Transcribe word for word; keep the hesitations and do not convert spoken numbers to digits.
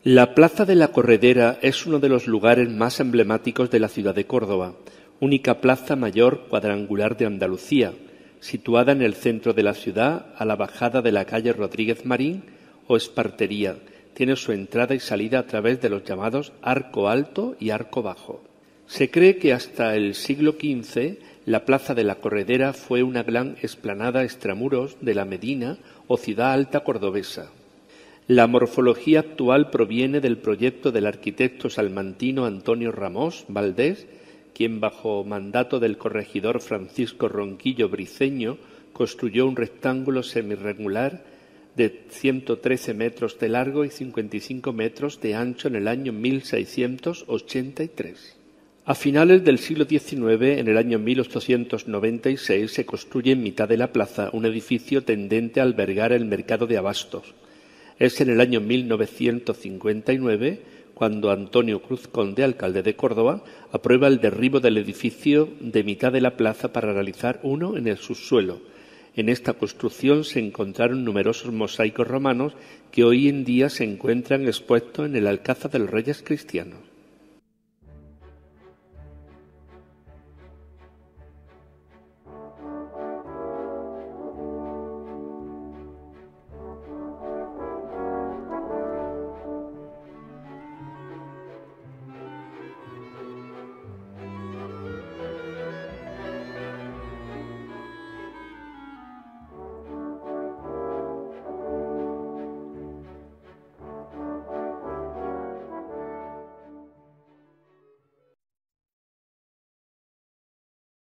La Plaza de la Corredera es uno de los lugares más emblemáticos de la ciudad de Córdoba, única plaza mayor cuadrangular de Andalucía, situada en el centro de la ciudad, a la bajada de la calle Rodríguez Marín o Espartería. Tiene su entrada y salida a través de los llamados Arco Alto y Arco Bajo. Se cree que hasta el siglo quince la Plaza de la Corredera fue una gran explanada extramuros de la Medina o ciudad alta cordobesa. La morfología actual proviene del proyecto del arquitecto salmantino Antonio Ramós Valdés, quien bajo mandato del corregidor Francisco Ronquillo Briceño construyó un rectángulo semirregular de ciento trece metros de largo y cincuenta y cinco metros de ancho en el año mil seiscientos ochenta y tres. A finales del siglo diecinueve, en el año mil ochocientos noventa y seis, se construye en mitad de la plaza un edificio tendente a albergar el mercado de abastos. Es en el año mil novecientos cincuenta y nueve cuando Antonio Cruz Conde, alcalde de Córdoba, aprueba el derribo del edificio de mitad de la plaza para realizar uno en el subsuelo. En esta construcción se encontraron numerosos mosaicos romanos que hoy en día se encuentran expuestos en el Alcázar de los Reyes Cristianos.